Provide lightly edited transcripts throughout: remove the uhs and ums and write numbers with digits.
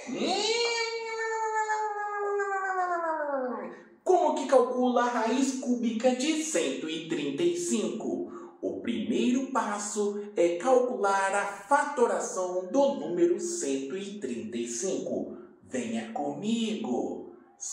Como que calcula a raiz cúbica de 135? O primeiro passo é calcular a fatoração do número 135. Venha comigo.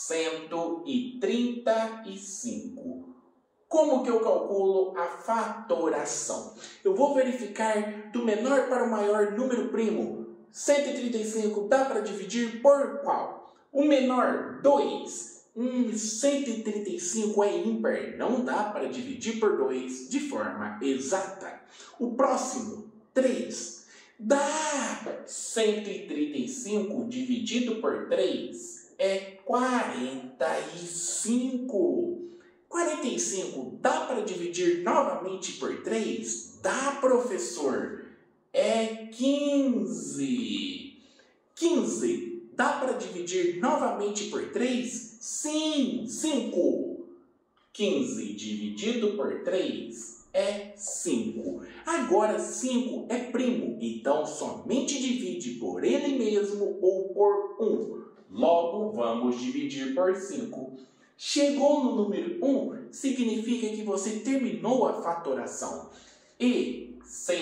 135. Como que eu calculo a fatoração? Eu vou verificar do menor para o maior número primo. 135 dá para dividir por qual? O menor, 2. 135 é ímpar, não dá para dividir por 2 de forma exata. O próximo, 3. Dá 135 dividido por 3 é 45. 45 dá para dividir novamente por 3? Dá, professor. É 15. 15 dá para dividir novamente por 3? Sim, 5. 15 dividido por 3 é 5. Agora 5 é primo, então somente divide por ele mesmo ou por 1. Logo, vamos dividir por 5. Chegou no número 1, significa que você terminou a fatoração. E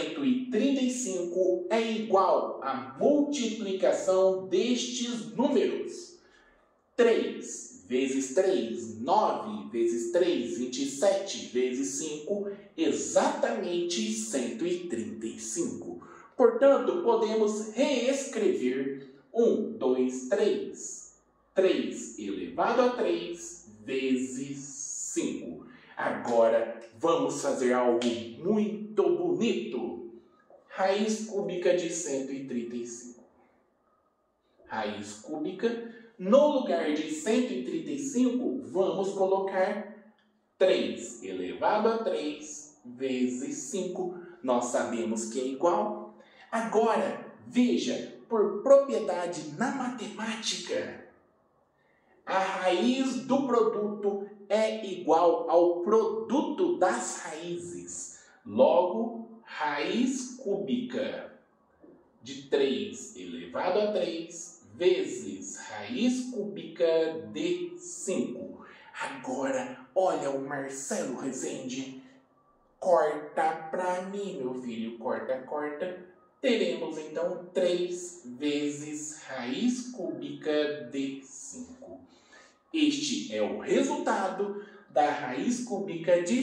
135 é igual à multiplicação destes números. 3 vezes 3, 9 vezes 3, 27 vezes 5, exatamente 135. Portanto, podemos reescrever 1, 2, 3. 3 elevado a 3 vezes 5. Agora, vamos fazer algo muito bonito. Raiz cúbica de 135. Raiz cúbica, no lugar de 135, vamos colocar 3 elevado a 3 vezes 5. Nós sabemos que é igual. Agora, veja, por propriedade na matemática, a raiz do produto é igual ao produto das raízes. Logo, raiz cúbica de 3 elevado a 3 vezes raiz cúbica de 5. Agora, olha o Marcelo Rezende. Corta para mim, meu filho. Corta, corta. Teremos, então, 3 vezes raiz cúbica de 5. Este é o resultado da raiz cúbica de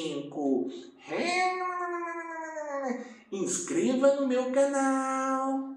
135. Inscreva no meu canal.